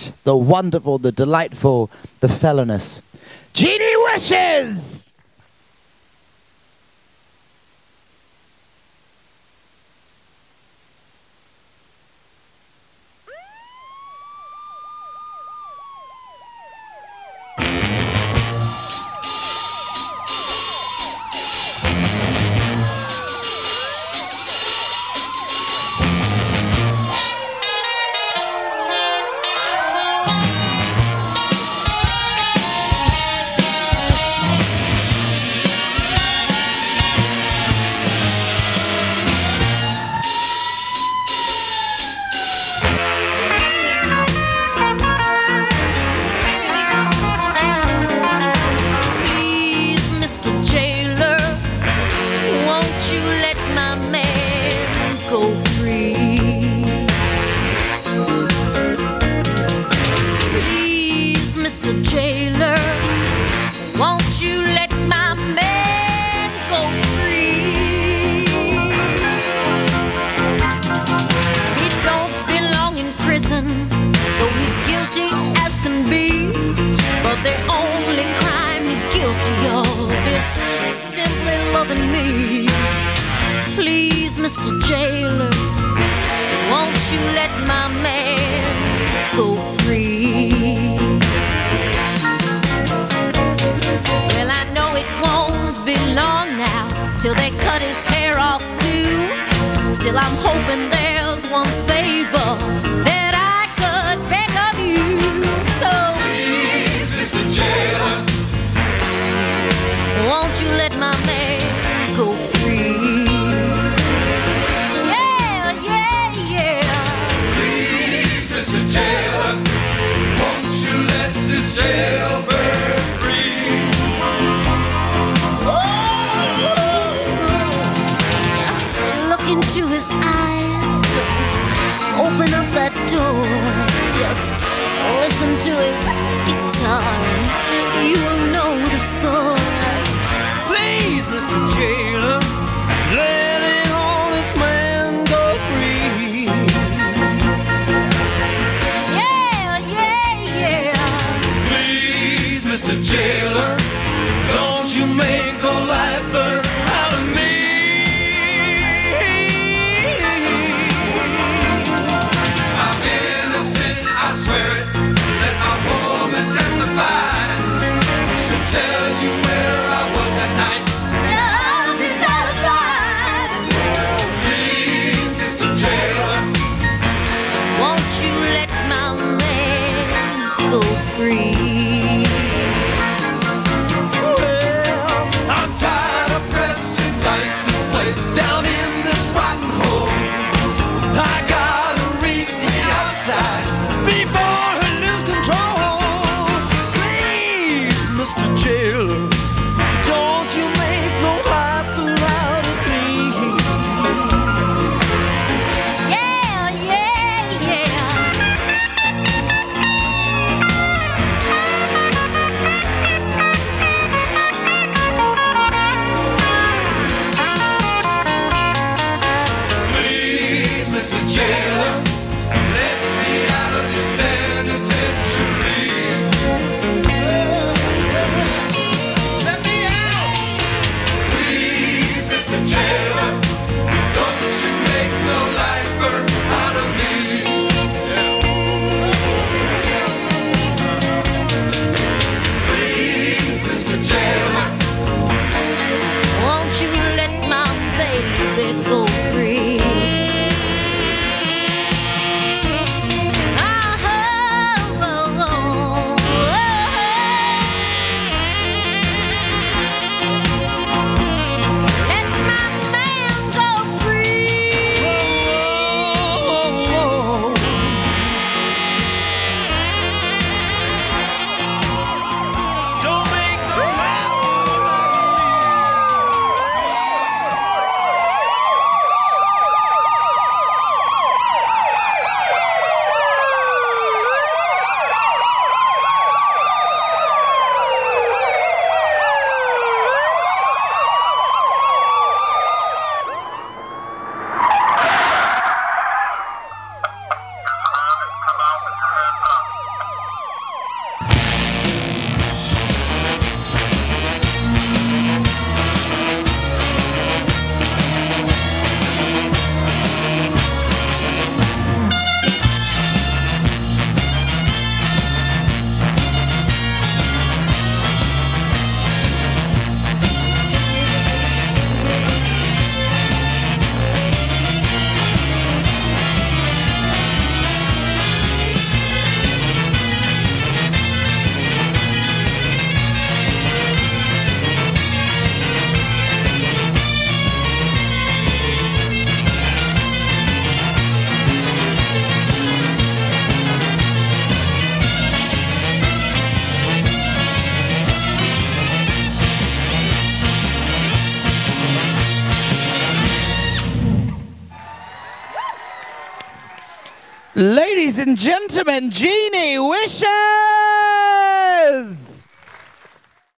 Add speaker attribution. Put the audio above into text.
Speaker 1: great, the wonderful, the delightful, the felonious Genie Wishes!
Speaker 2: Mr. Jailer, won't you let my man go free? Well, I know it won't be long now till they cut his hair off too. Still, I'm hoping there's one favor that I could beg of you. So
Speaker 3: please, Mr. Jailer,
Speaker 2: won't you let my man go free?
Speaker 3: Jailbird free.
Speaker 2: Just look into his eyes, open up that door, just listen to his guitar, and you will know the score.
Speaker 3: Please, Mr. Jailer, let an honest man go free. Mr. Jailer, don't you make no lifer out of me. I'm innocent, I swear it. Let my woman testify. She'll tell you where I was that night.
Speaker 2: Love is out of mind.
Speaker 3: Please, Mr. Jailer,
Speaker 2: won't you let my man go free?
Speaker 3: down in this rotten hole, I gotta reach the outside before I lose control. Please, Mr. Jailer, don't you make no life out of me.
Speaker 2: Yeah, yeah, yeah.
Speaker 3: Jailer, let me out of this penitentiary. Let me out! Please, Mr. Jailer, don't you make no lifer out of me. Please, Mr. Jailer,
Speaker 2: won't you let my baby go free?
Speaker 1: Ladies and gentlemen, Jeannie Wishes!